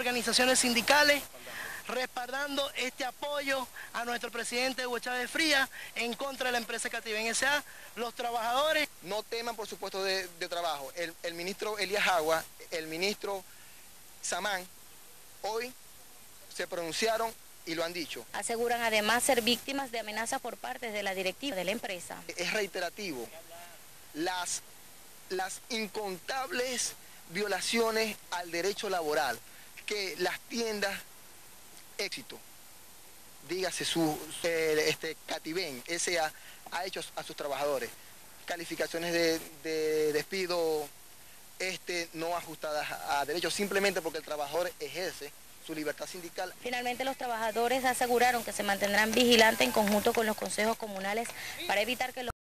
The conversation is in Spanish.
organizaciones sindicales respaldando este apoyo a nuestro presidente Hugo Chávez Frías en contra de la empresa Cativen S.A. Los trabajadores no teman por supuesto de trabajo. El ministro Elías Agua, el ministro Samán, hoy se pronunciaron y lo han dicho. Aseguran además ser víctimas de amenazas por parte de la directiva de la empresa. Es reiterativo las incontables violaciones al derecho laboral que las tiendas Éxito, dígase Cativen S.A. ha hecho a sus trabajadores. Calificaciones de despido no ajustadas a derecho, simplemente porque el trabajador ejerce su libertad sindical. Finalmente, los trabajadores aseguraron que se mantendrán vigilantes en conjunto con los consejos comunales para evitar que los